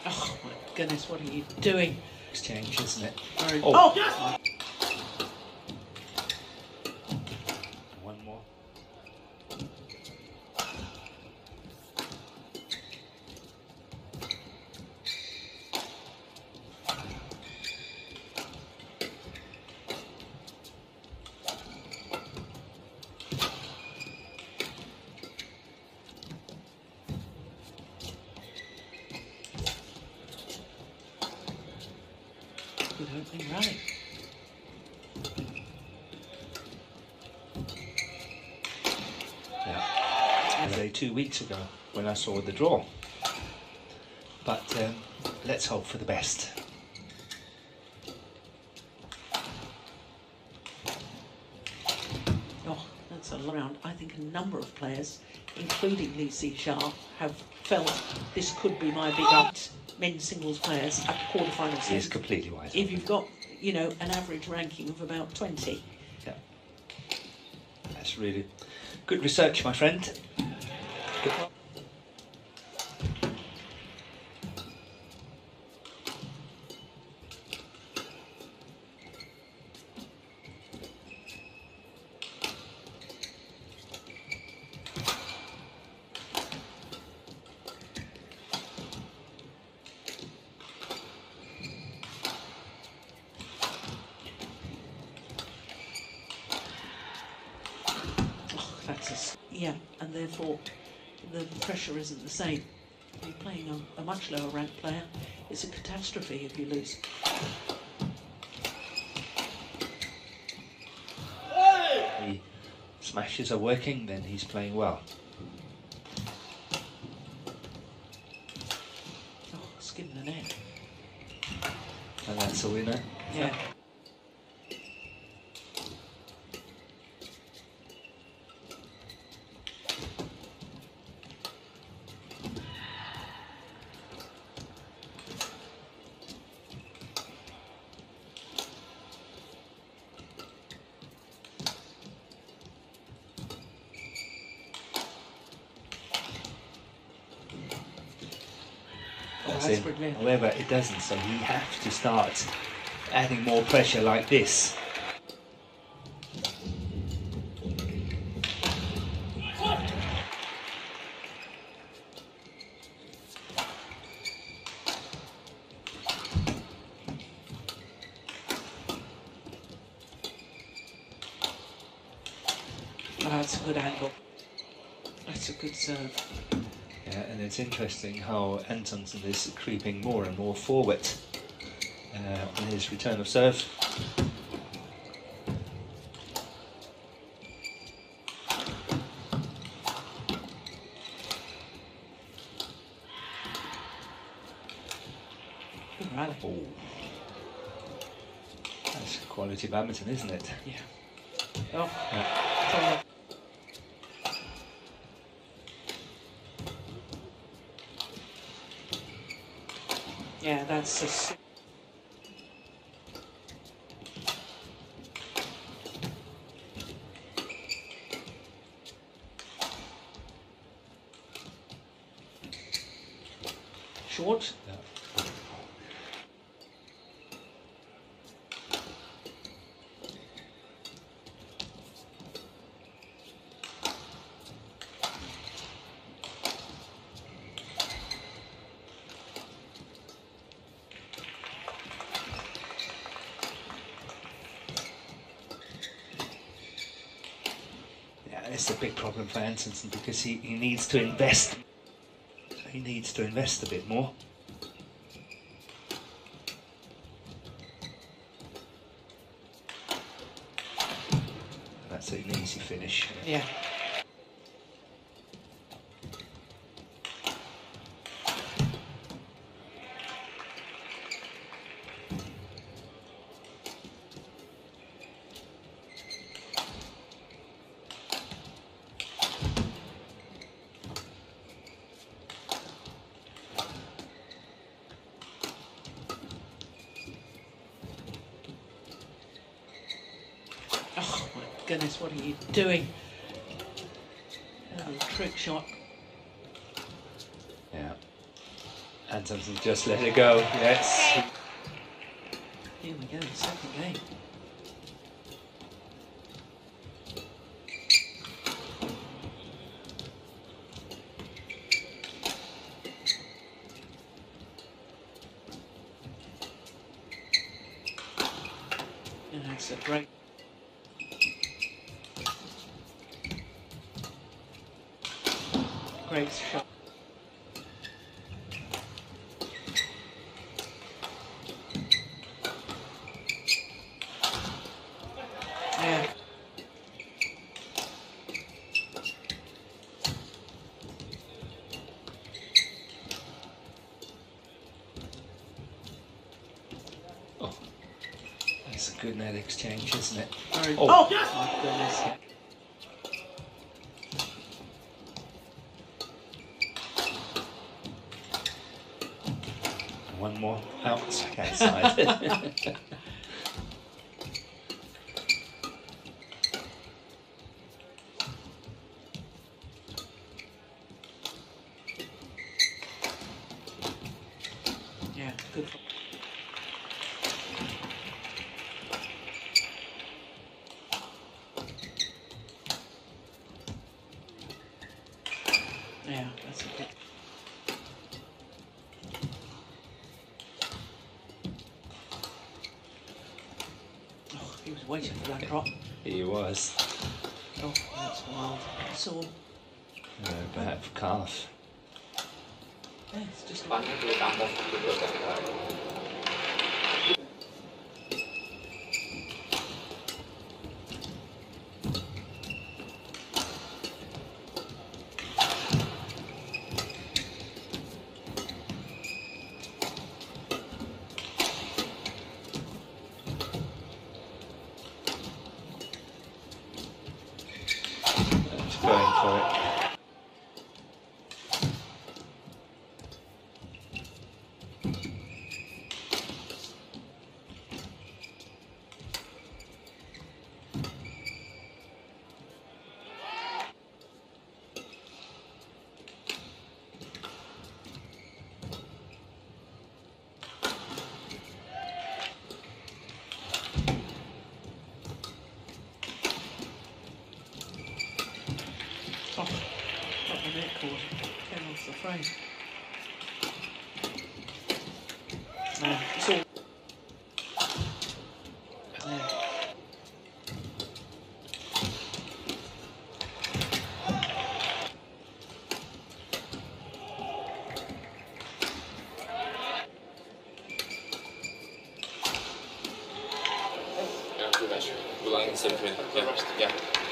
Oh my goodness, what are you doing? Exchange, isn't it? Very... Oh! Oh yes! One more. Good opening rally. Yeah. Say 2 weeks ago when I saw the draw. But let's hope for the best. Oh, that's a lot round. I think a number of players, including Zii Jia, have felt this could be my big out. Men's singles players at quarterfinals. He's completely wide. If you've got, you know, an average ranking of about 20. Yeah. That's really good research, my friend. Good. Yeah, and therefore the pressure isn't the same. You're playing a much lower ranked player. It's a catastrophe if you lose. The smashes are working, then he's playing well. Oh, skin the net. And that's a winner. Yeah. However, it doesn't, so he has to start adding more pressure like this. Oh, that's a good angle. That's a good serve. Yeah, and it's interesting how Antonsen is creeping more and more forward in his return of serve. Good rally. Oh. That's quality badminton, isn't it? Yeah. Oh. Yeah. Yeah, that's a... Short. Yeah. It's a big problem for Antonsen because he needs to invest. He needs to invest a bit more. That's an easy finish. Yeah. Oh my goodness, what are you doing? A little trick shot. Yeah. Antonsen just let it go, yes. Here we go, second game. And that's a great. Great shot. Yeah. Oh, that's a good net exchange, isn't it? Very, oh, my goodness. one more outside. Yeah, good. Yeah, that's a good. Oh, he was waiting for that drop. He was. Oh, that's wild. So, Bad for calf. yeah, it's just. Going for it. Oh, got the net cord. Came off the frame. No, it's all. Yeah. Ja, goed meisje. Hoe lang is het? Ja.